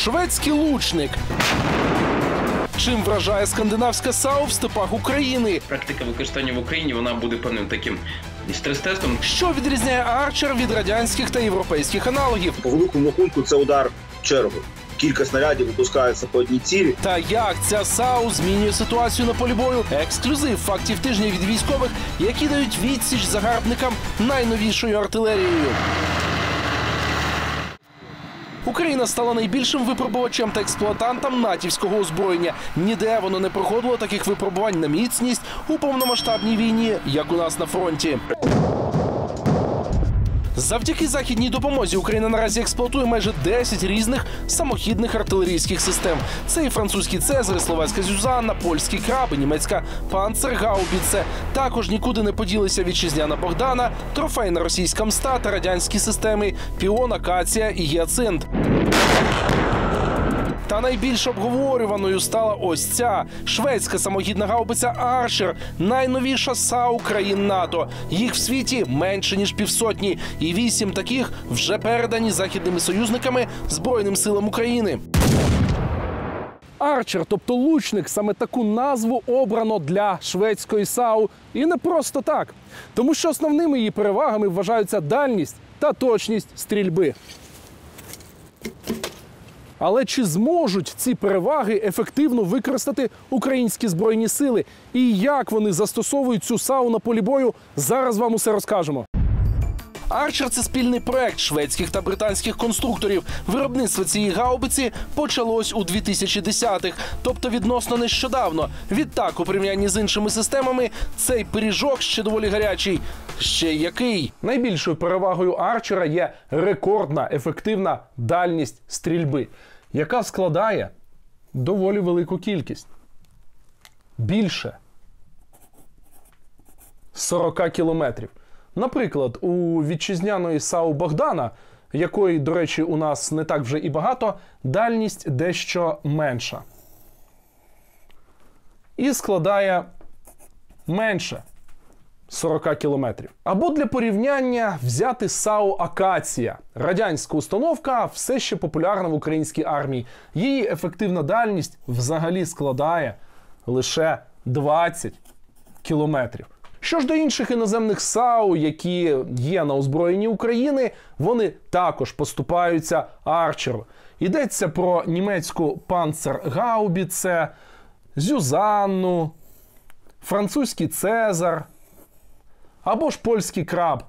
Шведський лучник. Чим вражає скандинавська САУ в степах України? Практика використання в Україні, вона буде певним таким стрес-тестом. Що відрізняє Арчер від радянських та європейських аналогів? По великому рахунку це удар в чергу. Кілька снарядів випускаються по одній цілі. Та як ця САУ змінює ситуацію на полі бою? Ексклюзив фактів тижня від військових, які дають відсіч загарбникам найновішою артилерією. Україна стала найбільшим випробувачем та експлуатантом натівського озброєння. Ніде воно не проходило таких випробувань на міцність у повномасштабній війні, як у нас на фронті. Завдяки західній допомозі Україна наразі експлуатує майже 10 різних самохідних артилерійських систем. Це і французький «Цезарь», словацька «Зюзанна», польський «Краб» і німецька «Панцергаубіце». Також нікуди не поділися вітчизняна «Богдана», трофейна російська «Мста» та радянські системи «Піон», «Акація» і «Гіацинт». Та найбільш обговорюваною стала ось ця шведська самохідна гаубиця «Арчер», найновіша САУ країн НАТО. Їх в світі менше, ніж півсотні. І 8 таких вже передані західними союзниками Збройним силам України. Арчер, тобто лучник, саме таку назву обрано для шведської САУ. І не просто так. Тому що основними її перевагами вважаються дальність та точність стрільби. Але чи зможуть ці переваги ефективно використати українські Збройні сили? І як вони застосовують цю САУ на полі бою, зараз вам усе розкажемо. «Арчер» – це спільний проект шведських та британських конструкторів. Виробництво цієї гаубиці почалось у 2010-х, тобто відносно нещодавно. Відтак, у порівнянні з іншими системами, цей пиріжок ще доволі гарячий. Ще який? Найбільшою перевагою «Арчера» є рекордна ефективна дальність стрільби, яка складає доволі велику кількість. Більше 40 кілометрів. Наприклад, у вітчизняної САУ «Богдана», якої, до речі, у нас не так вже і багато, дальність дещо менша. І складає менше 40 кілометрів. Або для порівняння взяти САУ «Акація». Радянська установка все ще популярна в українській армії. Її ефективна дальність взагалі складає лише 20 кілометрів. Що ж до інших іноземних САУ, які є на озброєнні України, вони також поступаються «Арчеру». Йдеться про німецьку «Панцергаубіце», «Зюзанну», французький «Цезар» або ж польський «Краб».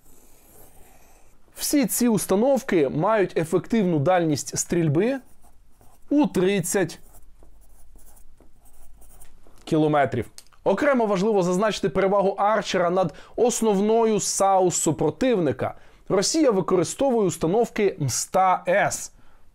Всі ці установки мають ефективну дальність стрільби у 30 кілометрів. Окремо важливо зазначити перевагу «Арчера» над основною САУ супротивника. Росія використовує установки МСТА-С,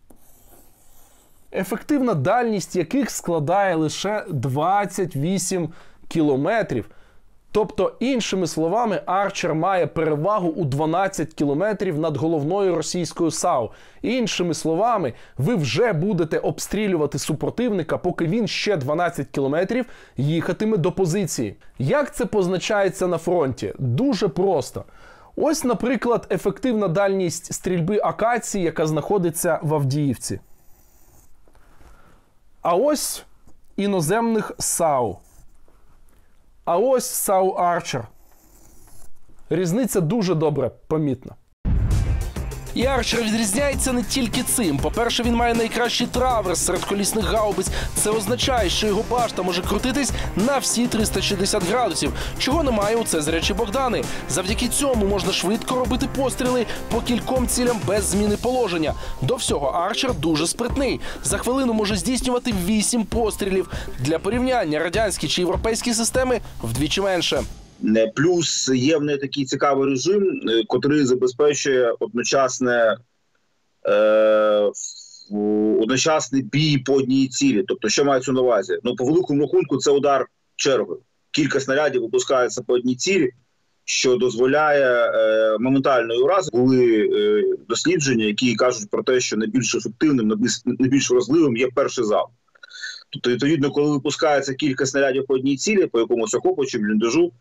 ефективна дальність яких складає лише 28 кілометрів. Тобто, іншими словами, «Арчер» має перевагу у 12 кілометрів над головною російською САУ. Іншими словами, ви вже будете обстрілювати супротивника, поки він ще 12 кілометрів їхатиме до позиції. Як це позначається на фронті? Дуже просто. Ось, наприклад, ефективна дальність стрільби «Акації», яка знаходиться в Авдіївці. А ось іноземних САУ. А ось САУ «Арчер». Різниця дуже добре помітна. І «Арчер» відрізняється не тільки цим. По-перше, він має найкращий траверс серед колісних гаубиць. Це означає, що його башта може крутитись на всі 360 градусів, чого немає у «Цезаря» чи «Богдани». Завдяки цьому можна швидко робити постріли по кільком цілям без зміни положення. До всього, «Арчер» дуже спритний. За хвилину може здійснювати 8 пострілів. Для порівняння, радянські чи європейські системи вдвічі менше. Плюс є в неї такий цікавий режим, котрий забезпечує одночасний бій по одній цілі. Тобто, що мається на увазі? Ну, по великому рахунку, це удар чергою. Кілька снарядів випускаються по одній цілі, що дозволяє моментальної урази. Були дослідження, які кажуть про те, що найбільш ефективним, найбільш вразливим є перший залп. Тобто, відповідно, коли випускається кілька снарядів по одній цілі, по якомусь охопувачу, бліндажу,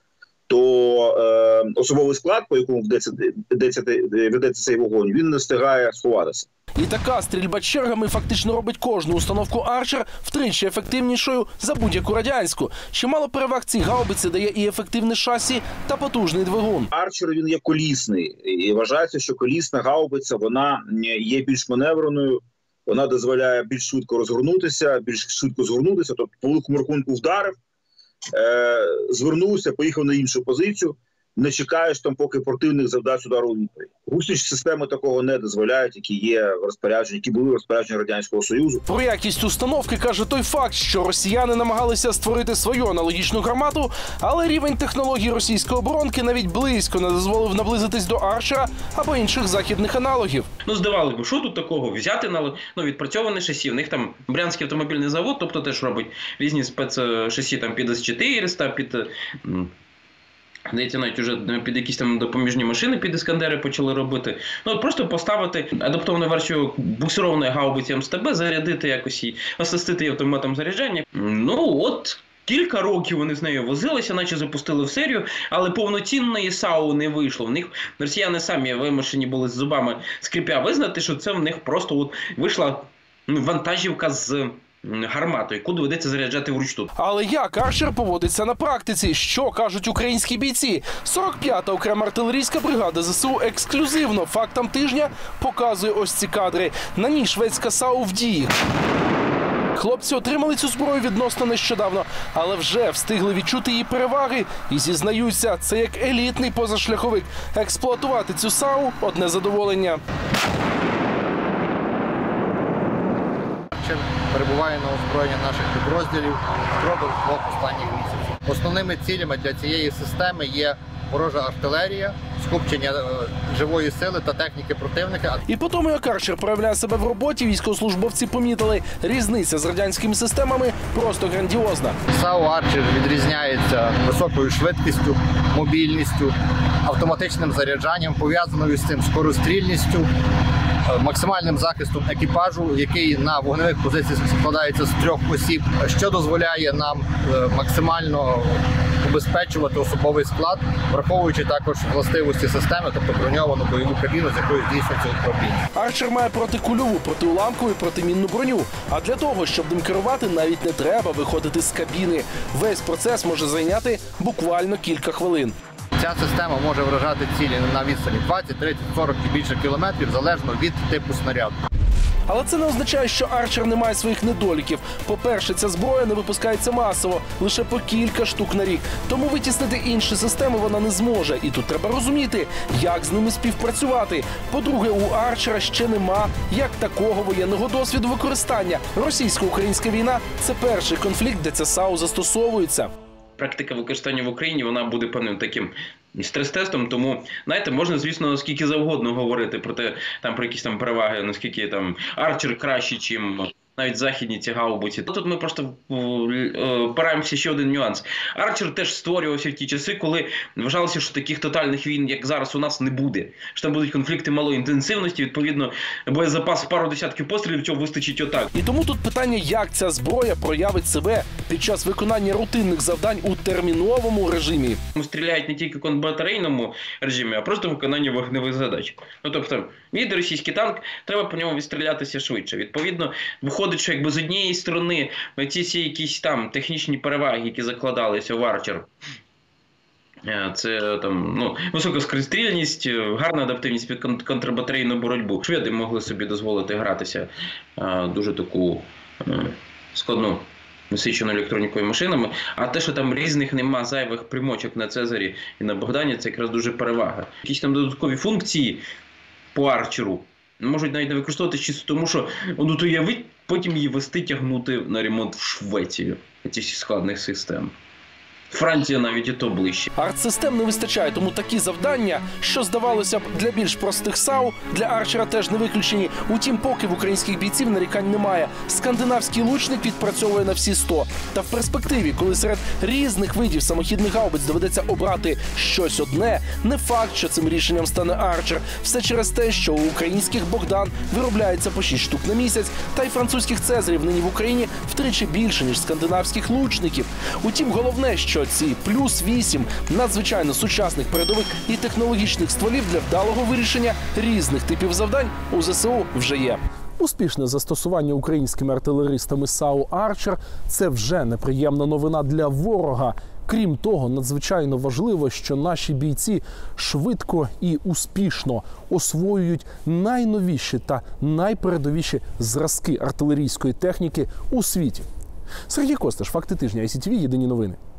то особовий склад, по якому ведеться цей вогонь, він не встигає сховатися. І така стрільба чергами фактично робить кожну установку «Арчер» втричі ефективнішою за будь-яку радянську. Чимало переваг цій гаубиці дає і ефективне шасі та потужний двигун. «Арчер» він є колісний. І вважається, що колісна гаубиця, вона є більш маневреною, вона дозволяє більш швидко розгорнутися, тобто по великому рахунку вдарив, звернувся, поїхав на іншу позицію, не чекаєш там, поки противник завдасть удару у відповідь. Гусеничні системи такого не дозволяють, які є в розпорядженні, які були в розпорядженні Радянського Союзу. Про якість установки каже той факт, що росіяни намагалися створити свою аналогічну гармату, але рівень технологій російської оборонки навіть близько не дозволив наблизитись до «Арчера» або інших західних аналогів. Здавалось би, що тут такого? Взяти відпрацьоване шасі. В них там Брянський автомобільний завод, тобто теж робить різні спецшасі там під С-400, під... Здається, навіть вже під якісь там допоміжні машини під «Іскандери» почали робити. Просто поставити адаптовану версію буксированої гаубиці МСТБ, зарядити якось і оснастити її автоматом заряджання. Кілька років вони з нею возилися, наче запустили в серію, але повноцінної САУ не вийшло. В них росіяни самі вимушені були з зубами скрипя визнати, що це в них просто вийшла вантажівка з гарматою, яку доведеться заряджати вручну. Але як «Арчер» поводиться на практиці? Що кажуть українські бійці? 45-та окрема артилерійська бригада ЗСУ ексклюзивно фактам тижня показує ось ці кадри. На ній шведська САУ в дії. Хлопці отримали цю зброю відносно нещодавно, але вже встигли відчути її переваги і зізнаються, це як елітний позашляховик. Експлуатувати цю САУ – одне задоволення. Перебуває на озброєнні наших підрозділів впродовж 2 останніх місяців. Основними цілями для цієї системи є ворожа артилерія, скупчення живої сили та техніки противника. І по тому, як «Арчер» проявляє себе в роботі, військовослужбовці помітили, різниця з радянськими системами просто грандіозна. САУ «Арчер» відрізняється високою швидкістю, мобільністю, автоматичним заряджанням, пов'язаною з цим скорострільністю, максимальним захистом екіпажу, який на вогневих позиціях складається з 3 осіб, що дозволяє нам максимально убезпечувати особовий склад, враховуючи також властивості системи, тобто броньовану бойову кабіну, з якою здійснюється управління. «Арчер» має протикульову, протиуламкову і протимінну броню. А для того, щоб ним керувати, навіть не треба виходити з кабіни. Весь процес може зайняти буквально кілька хвилин. Ця система може вражати цілі на відстані 20, 30, 40 і більше кілометрів, залежно від типу снаряду. Але це не означає, що «Арчер» не має своїх недоліків. По-перше, ця зброя не випускається масово, лише по кілька штук на рік. Тому витіснити інші системи вона не зможе. І тут треба розуміти, як з ними співпрацювати. По-друге, у «Арчера» ще нема як такого воєнного досвіду використання. Російсько-українська війна – це перший конфлікт, де ця САУ застосовується. Практика використання в Україні, вона буде певним таким стрес-тестом, тому, знаєте, можна, звісно, скільки завгодно говорити про те, про якісь там переваги, наскільки там «Арчер» краще, чим навіть західні ці гаубиці. Тут ми просто опираємося ще один нюанс. «Арчер» теж створювався в ті часи, коли вважалося, що таких тотальних війн, як зараз, у нас не буде. Що там будуть конфлікти малої інтенсивності, відповідно, боєзапас в пару десятків пострілів, цього вистачить отак. І тому тут питання, як ця зброя проявить себе під час виконання рутинних завдань у терміновому режимі. Стріляють не тільки в контрбатарейному режимі, а просто в виконанні вогневих задач. Тобто, їде російський танк, треба по ньому відстрілятися швидше. Відповідно, виходить, що якби з однієї сторони ці всі якісь там технічні переваги, які закладалися в «Арчер», це висока скорострільність, гарна адаптивність під контрбатарейну боротьбу. Шведи могли собі дозволити гратися дуже таку складну насичену електронікою машинами, а те, що там різних нема зайвих примочок на «Цезарі» і на «Богдані», це якраз дуже перевага. Якісь там додаткові функції по «Арчеру» можуть навіть не використовувати чисто тому, що уявіть, потім її вести, тягнути на ремонт в Швецію ці складних систем. Франція навіть і то ближче. Артсистем не вистачає, тому такі завдання, що здавалося б для більш простих САУ, для «Арчера» теж не виключені. Утім, поки в українських бійців нарікань немає. Скандинавський лучник відпрацьовує на всі 100. Та в перспективі, коли серед різних видів самохідних гаубиць доведеться обрати щось одне, не факт, що цим рішенням стане «Арчер». Все через те, що у українських «Богдан» виробляється по 6 штук на місяць, та й французьких «Цезарів» нині в Україні втричі більше, ніж скандинавських лучників. Утім, головне, що що ці +8 надзвичайно сучасних передових і технологічних стволів для вдалого вирішення різних типів завдань у ЗСУ вже є. Успішне застосування українськими артилеристами САУ «Арчер» – це вже неприємна новина для ворога. Крім того, надзвичайно важливо, що наші бійці швидко і успішно освоюють найновіші та найпередовіші зразки артилерійської техніки у світі. Сергій Костиш, «Факти тижня», ICTV, єдині новини.